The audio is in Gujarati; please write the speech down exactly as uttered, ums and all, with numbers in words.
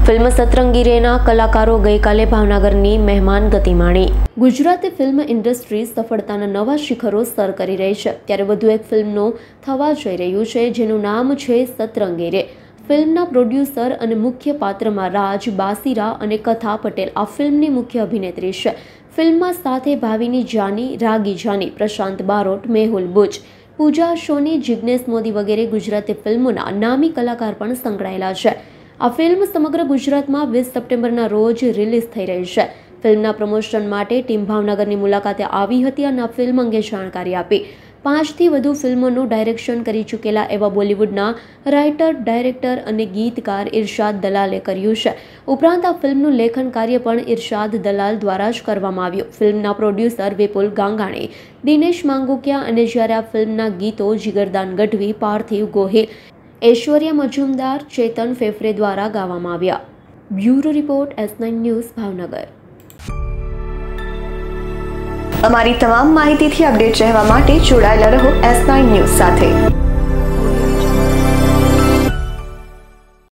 ફિલ્મ સતરંગીરેના કલાકારો ગઈકાલે ભાવનગરની મહેમાન ગતિ માણી। ગુજરાતી ફિલ્મ ઇન્ડસ્ટ્રી સફળતાના નવા શિખરો સર કરી રહી છે, ત્યારે વધુ એક ફિલ્મનું થવા જઈ રહ્યું છે, જેનું નામ છે સતરંગીરે। ફિલ્મના પ્રોડ્યુસર અને મુખ્ય પાત્રમાં રાજ બાસીરા અને કથા પટેલ આ ફિલ્મની મુખ્ય અભિનેત્રી છે। ફિલ્મમાં સાથે ભાવિની જાની, રાગી જાની, પ્રશાંત બારોટ, મેહુલ બુચ, પૂજા સોની, જિગ્નેશ મોદી વગેરે ગુજરાતી ફિલ્મોના નામી કલાકાર પણ સંકળાયેલા છે। આ ફિલ્મ સમગ્ર ગુજરાતમાં વીસ સપ્ટેમ્બરના રોજ રિલીઝ થઈ રહી છે। ફિલ્મના પ્રમોશન માટે ટીમ ભાવનગરની મુલાકાતે આવી હતી અને આ ફિલ્મ અંગે જાણકારી આપી। પાંચથી વધુ ફિલ્મોનું ડાયરેક્શન કરી ચૂકેલા એવા બોલિવૂડના રાઇટર, ડાયરેક્ટર અને ગીતકાર ઇરશાદ દલાલે કર્યું છે। ઉપરાંત આ ફિલ્મનું લેખન કાર્ય પણ ઇરશાદ દલાલ દ્વારા જ કરવામાં આવ્યું। ફિલ્મના પ્રોડ્યુસર વિપુલ ગાંગાણી, દિનેશ માંગુકિયા અને જ્યારે આ ફિલ્મના ગીતો જીગરદાન ગઢવી, પાર્થિવ ગોહિલ, ऐश्वर्या मजूमदार, चेतन फेफरे द्वारा गावामां આવ્યા। Bureau report S nine news Bhavnagar. અમારી તમામ માહિતીથી અપડેટ રહેવા માટે જોડાયેલા રહો એસ નાइन ન્યૂઝ સાથે।